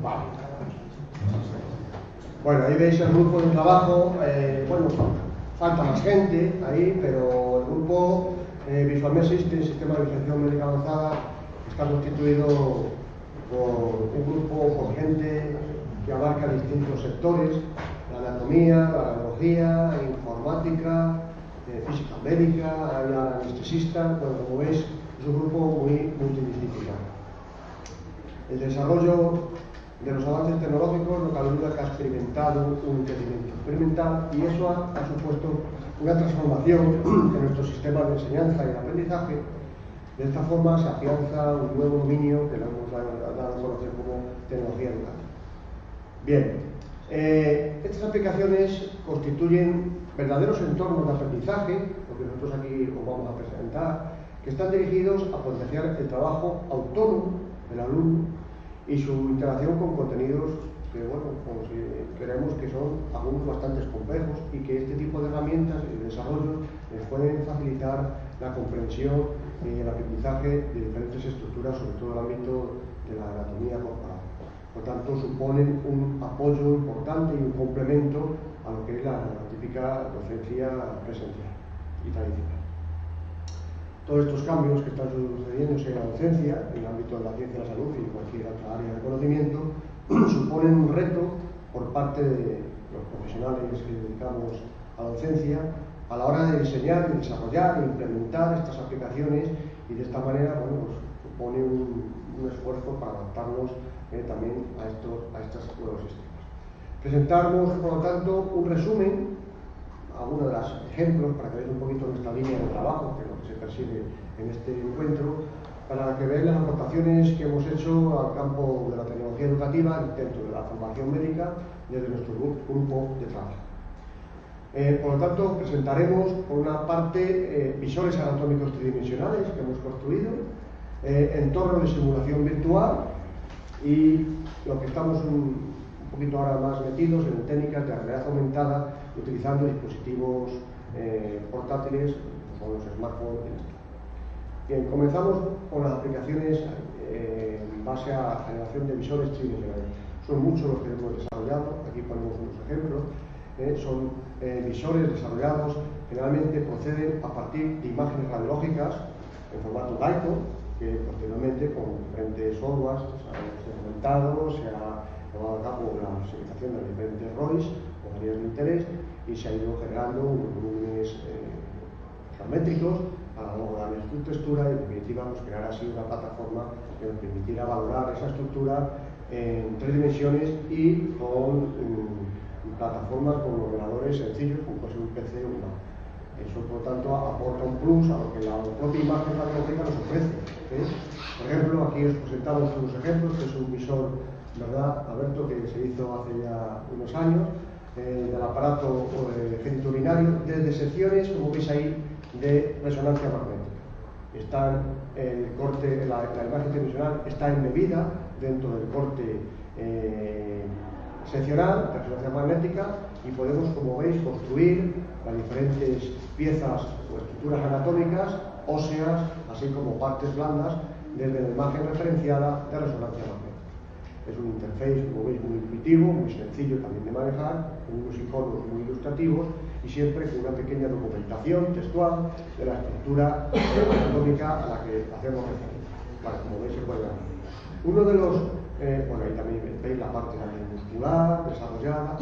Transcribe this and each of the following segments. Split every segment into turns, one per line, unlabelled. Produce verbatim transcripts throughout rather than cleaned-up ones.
Vale. Bueno, ahí veis el grupo de trabajo. Eh, bueno, falta más gente ahí, pero el grupo eh, Visual System, Sistema de Visualización Médica Avanzada, está constituido por un grupo con gente que abarca distintos sectores: la anatomía, la radiología, informática, eh, física médica, hay anestesista. Bueno, como veis, es un grupo muy multidisciplinar. El desarrollo de los avances tecnológicos no cabe duda que ha experimentado un crecimiento experimental, y eso ha, ha supuesto una transformación en nuestro sistema de enseñanza y de aprendizaje. De esta forma se afianza un nuevo dominio que lo hemos dado a conocer como tecnología educativa. Bien, eh, estas aplicaciones constituyen verdaderos entornos de aprendizaje, lo que nosotros aquí os vamos a presentar, que están dirigidos a potenciar el trabajo autónomo del alumno y su interacción con contenidos que, bueno, pues, eh, creemos que son algunos bastante complejos, y que este tipo de herramientas y desarrollos les pueden facilitar la comprensión y el aprendizaje de diferentes estructuras, sobre todo en el ámbito de la anatomía corporal. Por tanto, suponen un apoyo importante y un complemento a lo que es la, la típica docencia presencial y tradicional. Todos estos cambios que están sucediéndose en la docencia, en el ámbito de la ciencia de la salud y cualquier otra área de conocimiento, suponen un reto por parte de los profesionales que dedicamos a la docencia a la hora de diseñar, de desarrollar e implementar estas aplicaciones, y de esta manera, bueno, pues, supone un, un esfuerzo para adaptarnos eh, también a estos, a estos nuevos sistemas. Presentamos, por lo tanto, un resumen, algunos de los ejemplos, para que veáis un poquito nuestra línea de trabajo, que es lo que se persigue en este encuentro, para que veáis las aportaciones que hemos hecho al campo de la tecnología educativa dentro de la formación médica desde nuestro grupo de trabajo. Eh, por lo tanto, presentaremos, por una parte, eh, visores anatómicos tridimensionales que hemos construido, eh, entornos de simulación virtual, y lo que estamos un, un poquito ahora más metidos en técnicas de realidad aumentada, utilizando dispositivos eh, portátiles, como los smartphones. Bien, comenzamos con las aplicaciones eh, en base a la generación de visores tridimensionales. Son muchos los que hemos desarrollado, aquí ponemos unos ejemplos. Eh, son eh, visores desarrollados, generalmente proceden a partir de imágenes radiológicas en formato Daico, que posteriormente con diferentes softwares se ha aumentado, se ha llevado a cabo la visualización de los diferentes R O Is o áreas de interés, y se ha ido generando unos volúmenes eh, geométricos para luego darle su textura y, en definitiva, pues, crear así una plataforma que nos permitiera valorar esa estructura en tres dimensiones y con um, plataformas con ordenadores sencillos, como puede ser un P C o un Mac. Eso, por lo tanto, aporta un plus a lo que la propia imagen radiológica nos ofrece. ¿eh? Por ejemplo, aquí os presentamos unos ejemplos, que es un visor, ¿verdad, Alberto?, que se hizo hace ya unos años, eh, del aparato eh, genitourinario, desde secciones, como veis ahí, de resonancia magnética. Está el corte, la, la imagen tridimensional está embebida dentro del corte eh, seccional de resonancia magnética, y podemos, como veis, construir las diferentes piezas o estructuras anatómicas, óseas, así como partes blandas, desde la imagen referenciada de resonancia magnética. Es un interface, como veis, muy intuitivo, muy sencillo también de manejar, con unos iconos muy ilustrativos, y siempre con una pequeña documentación textual de la estructura anatómica a la que hacemos referencia. Vale, como veis, se puede ver. Uno de los, eh, bueno, ahí también veis la parte también muscular, desarrollada.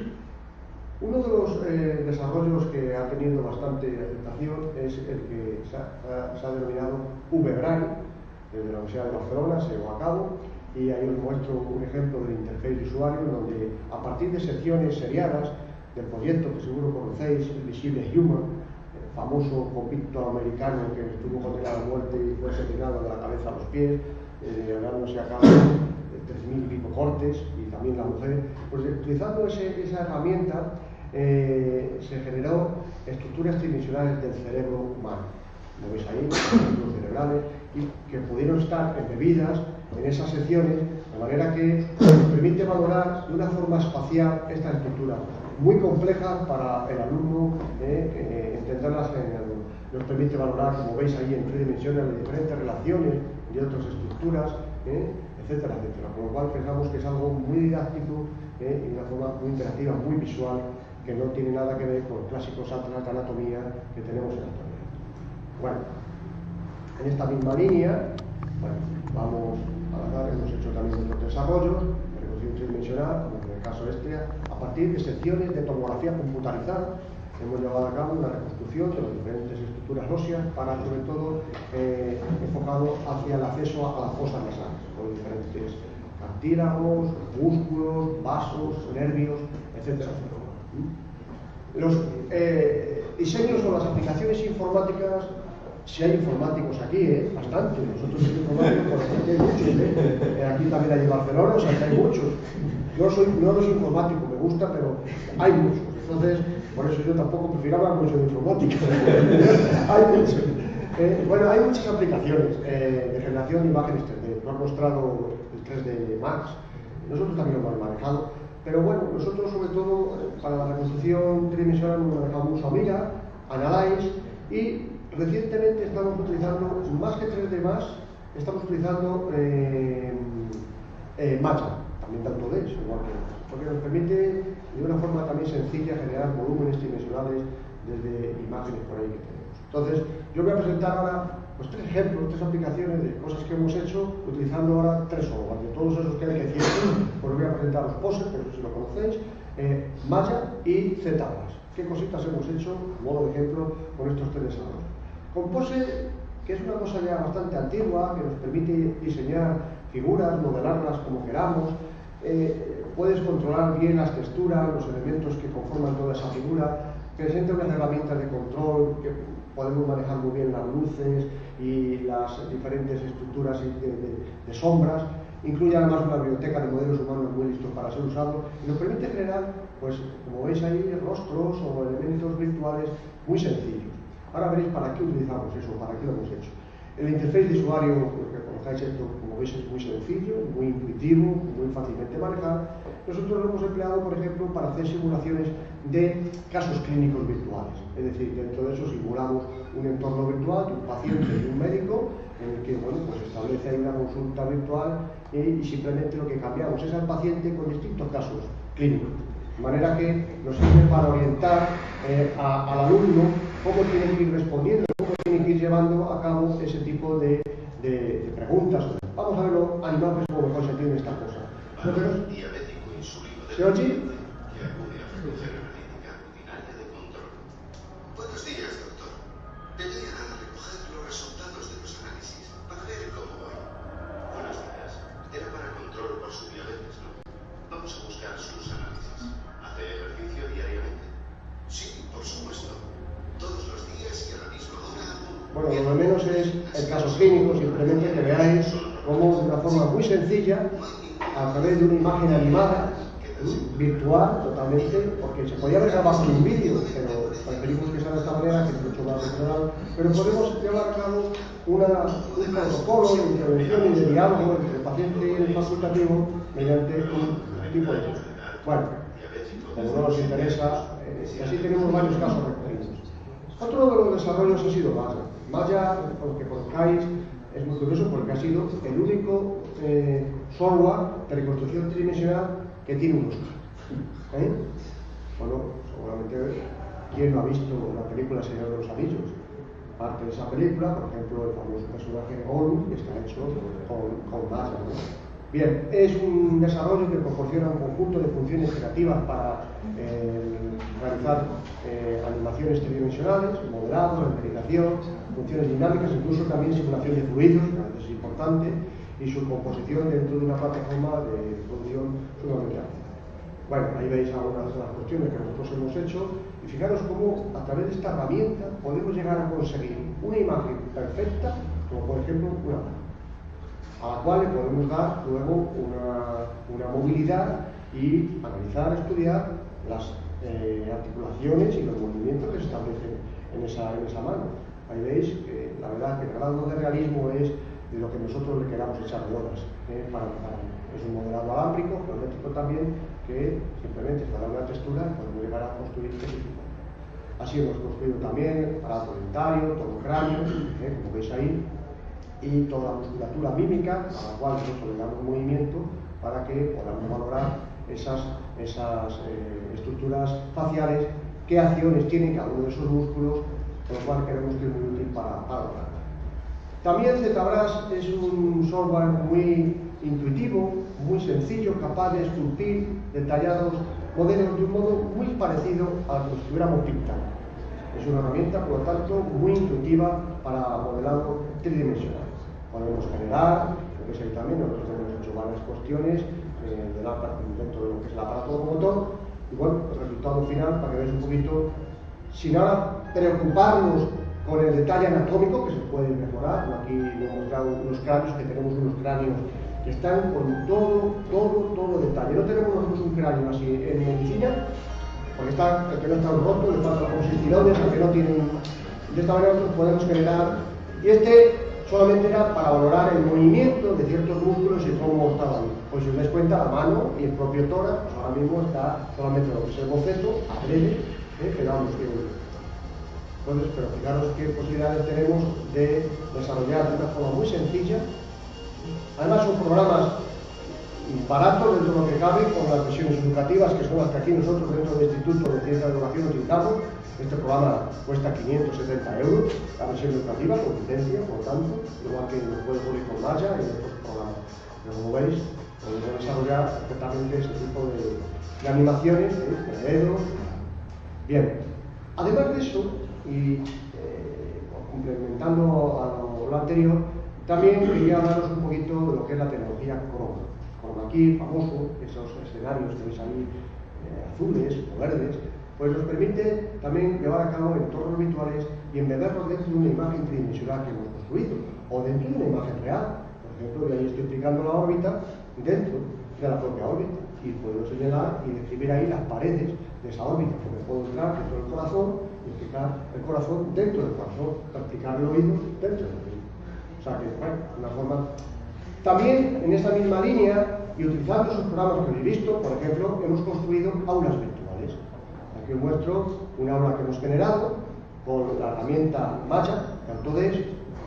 Uno de los eh, desarrollos que ha tenido bastante aceptación es el que se ha, se ha denominado V-Braille, desde la Universidad de Barcelona se llevó a cabo, y ahí os muestro un ejemplo del interface de usuario, donde a partir de secciones seriadas del proyecto que seguro conocéis, el Visible Human, el famoso convicto americano que estuvo condenado a muerte y fue asesinado de la cabeza a los pies, eh, dándose a cabo tres mil y pico cortes, y también la mujer. Pues utilizando ese, esa herramienta, eh, se generó estructuras tridimensionales del cerebro humano. Como veis ahí, estructuras cerebrales, y que pudieron estar embebidas en esas secciones, de manera que nos permite valorar de una forma espacial esta estructura, muy compleja para el alumno, eh, eh, entenderlas en el alumno. Nos permite valorar, como veis ahí, en tres dimensiones, las diferentes relaciones de otras estructuras, eh, etcétera, etcétera. Con lo cual pensamos que es algo muy didáctico eh, y de una forma muy interactiva, muy visual, que no tiene nada que ver con los clásicos atlas de anatomía que tenemos en la actualidad. Bueno, en esta misma línea, bueno, vamos a dar, hemos hecho también otros desarrollos de reconstrucción tridimensional, como en el caso este, a partir de secciones de tomografía computarizada. Hemos llevado a cabo una reconstrucción de las diferentes estructuras óseas para, sobre todo, eh, enfocado hacia el acceso a las fosas nasales, con diferentes cartílagos, músculos, vasos, nervios, etcétera. Los eh, diseños o las aplicaciones informáticas, si hay informáticos aquí, ¿eh? Bastante. Nosotros somos informáticos, por aquí hay muchos. ¿eh? Aquí también hay en Barcelona, o sea que hay muchos. Yo soy, no soy informático, me gusta, pero hay muchos. Entonces, por eso yo tampoco prefiero hablar mucho de informática. Hay muchos. Eh, bueno, hay muchas aplicaciones eh, de generación de imágenes tres D. Lo ha mostrado el tres D Max. Nosotros también lo hemos manejado. Pero bueno, nosotros sobre todo para la reconstrucción tridimensional hemos manejado mucho Amiga, Analyze y recientemente estamos utilizando, más que tres D Max, estamos utilizando eh, eh, Maya, también de Autodesk, igual que porque nos permite de una forma también sencilla generar volúmenes tridimensionales desde imágenes por ahí que tenemos. Entonces, yo voy a presentar ahora pues, tres ejemplos, tres aplicaciones de cosas que hemos hecho utilizando ahora tres software. De todos esos que hay que decir, pues voy a presentaros Pose, pero si lo conocéis, eh, Maya y ZBrush. ¿Qué cositas hemos hecho, a modo de ejemplo, con estos tres desarrollos? Con Pose, que es una cosa ya bastante antigua, que nos permite diseñar figuras, modelarlas como queramos, eh, puedes controlar bien las texturas, los elementos que conforman toda esa figura, presenta unas herramientas de control que podemos manejar muy bien las luces y las diferentes estructuras de, de, de sombras, incluye además una biblioteca de modelos humanos muy listos para ser usados y nos permite generar, pues como veis ahí, rostros o elementos virtuales muy sencillos. Ahora veréis para qué utilizamos eso, para qué lo hemos hecho. El interface de usuario, lo que conozcáis esto, como veis, es muy sencillo, muy intuitivo, muy fácilmente manejar. Nosotros lo hemos empleado, por ejemplo, para hacer simulaciones de casos clínicos virtuales. Es decir, dentro de eso simulamos un entorno virtual de un paciente y un médico, en el que, bueno, pues establece ahí una consulta virtual y, y simplemente lo que cambiamos es al paciente con distintos casos clínicos. De manera que nos sirve para orientar eh, a, al alumno cómo tiene que ir respondiendo, cómo tiene que ir llevando a cabo ese tipo de, de, de preguntas. Vamos a verlo animados cómo mejor se entiende esta cosa. ¿Se oye?
Buenos días, doctor. Venía a recoger los resultados de los análisis para ver cómo voy. Buenos días. Era para control por su diabetes, ¿no? Vamos a buscar sus análisis. ¿Hace ejercicio diariamente? Sí, por supuesto. Todos los días y a la misma hora.
Bueno, lo menos es el caso clínico, simplemente que veáis cómo de una forma muy sencilla, a través de una imagen animada, virtual totalmente, porque se podía ver grabado en un vídeo, pero preferimos que sea de esta manera, que es mucho más personal, pero podemos llevar a cabo una, un protocolo de intervención y de diálogo entre el paciente y el facultativo mediante un tipo de texto. Bueno, como no nos interesa, eh, y así tenemos varios casos recogidos. Otro de los desarrollos ha sido Maya. Maya, aunque conozcáis, es muy curioso porque ha sido el único eh, software de reconstrucción tridimensional que tiene un Oscar. ¿Eh? Bueno, seguramente, ¿quién no ha visto la película Señor de los Anillos? Parte de esa película, por ejemplo, el famoso personaje Gollum, que está hecho con, con Maya, ¿no? Bien, es un desarrollo que proporciona un conjunto de funciones creativas para eh, realizar eh, animaciones tridimensionales, modelado, renderización, funciones dinámicas, incluso también simulación de fluidos, que a veces es importante, y su composición dentro de una plataforma de producción sumamente avanzada. Bueno, ahí veis algunas de las cuestiones que nosotros hemos hecho, y fijaros cómo a través de esta herramienta podemos llegar a conseguir una imagen perfecta, como por ejemplo una mano, a la cual le podemos dar luego una, una movilidad y analizar, estudiar las eh, articulaciones y los movimientos que se establecen en esa, en esa mano. Ahí veis que la verdad que el grado de realismo es de lo que nosotros le queramos echar de horas eh, para empezar. Es un modelado alámbrico, geométrico también, que simplemente para una textura podemos llegar a construir específico. Así hemos construido también aparato dentario, todo el cráneo, eh, como veis ahí. y toda la musculatura mímica, a la cual nosotros le damos movimiento para que podamos valorar esas, esas eh, estructuras faciales, qué acciones tiene cada uno de esos músculos, con lo cual queremos que es muy útil para, para lograr. También ZBrush es un software muy intuitivo, muy sencillo, capaz de esculpir detallados modelos de un modo muy parecido al que estuviéramos pintando. Es una herramienta, por lo tanto, muy intuitiva para modelado tridimensional. Podemos generar, lo que es ahí también, nosotros hemos hecho varias cuestiones eh, de la, dentro de lo que es el aparato motor, y bueno, el resultado final, para que veáis un poquito, sin ahora preocuparnos con el detalle anatómico, que se puede mejorar. Aquí le he mostrado unos cráneos, que tenemos unos cráneos que están con todo, todo, todo detalle. No tenemos nosotros un cráneo así en medicina, porque está, el que no está roto, le faltan los estirones, el que no tienen. De esta manera nosotros podemos generar, y este solamente era para valorar el movimiento de ciertos músculos y cómo estaban. Pues si os dais cuenta, la mano y el propio tórax, pues ahora mismo está solamente lo que es el boceto, adrede, eh, pero vamos, que entonces, pero fijaros qué posibilidades tenemos de desarrollar de una forma muy sencilla. Además son programas baratos dentro de lo que cabe, con las versiones educativas, que son las que aquí nosotros dentro del Instituto de Ciencia de Educación utilizamos. Este programa cuesta quinientos setenta euros, la versión educativa, con licencia, por lo tanto, igual que lo puede poner con Maya y otros programas. Pero como veis, podemos desarrollar perfectamente este tipo de, de animaciones, ¿eh? de dedos. Bien, además de eso, y eh, complementando a lo, lo anterior, también quería hablaros un poquito de lo que es la tecnología Chroma. Chroma key, famoso, esos escenarios que veis ahí eh, azules o verdes, pues nos permite también llevar a cabo entornos virtuales y embeberlos dentro de una imagen tridimensional que hemos construido, o dentro de una imagen real. Por ejemplo, yo ahí estoy explicando la órbita dentro de la propia órbita, y puedo señalar y describir ahí las paredes de esa órbita, porque puedo entrar dentro del corazón y explicar el corazón dentro del corazón, practicar el oído dentro del oído. O sea que, bueno, una forma. También en esta misma línea, y utilizando esos programas que habéis visto, por ejemplo, hemos construido aulas virtuales. Aquí os muestro una aula que hemos generado con la herramienta Maya, Autodesk,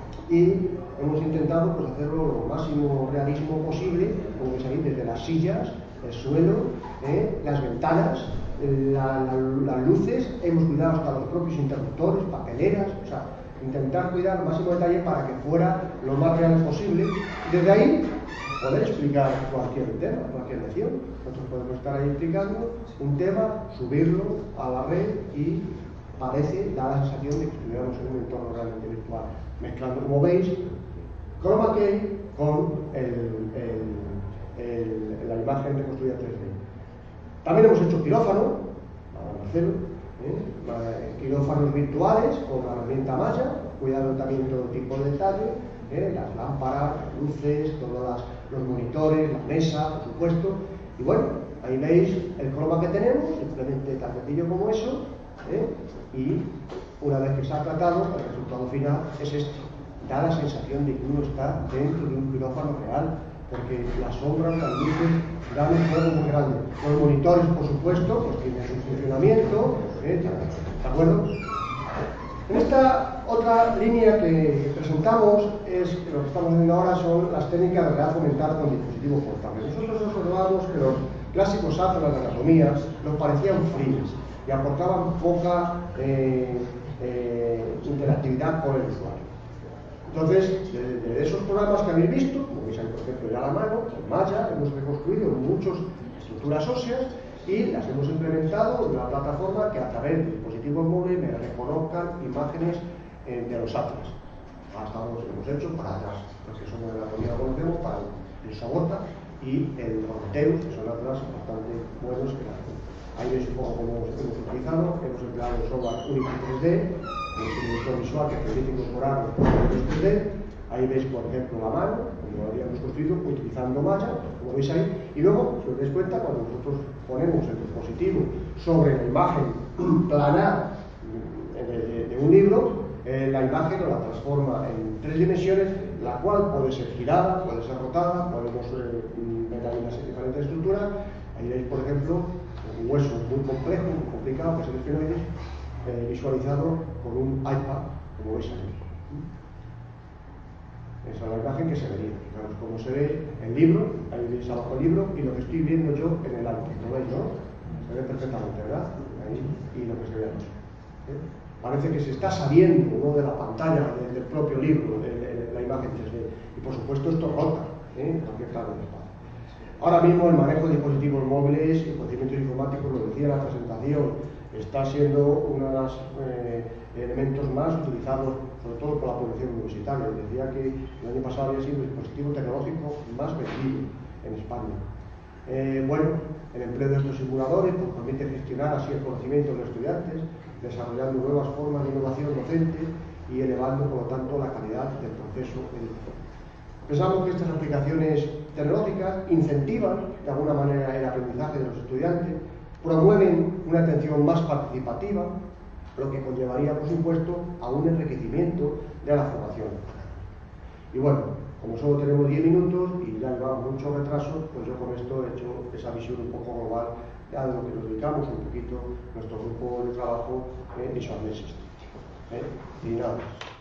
y hemos intentado pues, hacerlo lo máximo realismo posible, como veis ahí, desde las sillas, el suelo, eh, las ventanas, la, la, las luces, hemos cuidado hasta los propios interruptores, papeleras, o sea, intentar cuidar el máximo detalle para que fuera lo más real posible. Desde ahí, poder explicar cualquier tema, cualquier lección. Nosotros podemos estar ahí explicando un tema, subirlo a la red y parece, da la sensación de que estuviéramos en un entorno realmente virtual. Mezclando, como veis, Chroma key con el, el, el, la imagen reconstruida tres D. También hemos hecho quirófano, para Marcelo, ¿eh? quirófanos virtuales con la herramienta Maya, cuidando también todo tipo de detalle, ¿eh? las lámparas, las luces, todos las, los monitores, la mesa, por supuesto. Y bueno, ahí veis el croma que tenemos, simplemente tan sencillo como eso, ¿eh? Y una vez que se ha tratado, el resultado final es este. Da la sensación de que uno está dentro de un quirófano real, porque las sombras, las luces, dan un juego muy grande. Los monitores, por supuesto, pues tienen su funcionamiento, ¿eh? ¿De acuerdo? En esta otra línea que presentamos, es lo que estamos viendo ahora son las técnicas de realidad aumentada con dispositivos portables. Nosotros observamos que los clásicos atlas de anatomía nos parecían fríos y aportaban poca eh, eh, interactividad con el usuario. Entonces, de, de esos programas que habéis visto, como veis ahí, por ejemplo, ya a la mano, en Maya, hemos reconstruido muchas estructuras óseas y las hemos implementado en una plataforma que a través de dispositivos móviles me reconozcan imágenes eh, de los atlas. Hasta ahora los hemos hecho para las que somos de la anatomía conocemos, para el Sobota y el Prometheus, que son atlas bastante buenos que la hacen. Ahí veis un poco cómo hemos utilizado, hemos empleado el software Unity tres D, que es un editor visual que permite incorporar los componentes tres D. Ahí veis, por ejemplo, la mano, como lo habíamos construido, utilizando Maya, como veis ahí. Y luego, si os dais cuenta, cuando nosotros ponemos el dispositivo sobre la imagen planar de, de, de un libro, eh, la imagen nos la transforma en tres dimensiones, la cual puede ser girada, puede ser rotada, podemos eh, ver ahí unas diferentes estructuras. Ahí veis, por ejemplo, un hueso muy complejo, muy complicado, que es el esfenoides, eh, visualizado con un iPad, como veis aquí. Esa es la imagen que se vería. Fijaros cómo se ve el libro, ahí veis abajo el libro, y lo que estoy viendo yo en el álbum. ¿Lo veis, no? Se ve perfectamente, ¿verdad? Ahí, y lo que se ve aquí. ¿Eh? Parece que se está saliendo, ¿no?, de la pantalla del, del propio libro, de, de, de la imagen tres D. Y por supuesto esto rota, ¿eh?, en cualquier plano del espacio. Ahora mismo el manejo de dispositivos móviles y procedimientos informáticos, lo decía en la presentación, está siendo uno de los eh, elementos más utilizados, sobre todo por la población universitaria. Decía que el año pasado había sido el dispositivo tecnológico más vendido en España. Eh, bueno, el empleo de estos simuladores pues, permite gestionar así el conocimiento de los estudiantes, desarrollando nuevas formas de innovación docente y elevando, por lo tanto, la calidad del proceso educativo. Pensamos que estas aplicaciones tecnológicas incentivan de alguna manera el aprendizaje de los estudiantes, promueven una atención más participativa, lo que conllevaría, por supuesto, a un enriquecimiento de la formación. Y bueno, como solo tenemos diez minutos y ya llevamos mucho retraso, pues yo con esto he hecho esa visión un poco global a lo que nos dedicamos un poquito nuestro grupo de trabajo en Visual Basic. ¿Eh? Y nada más.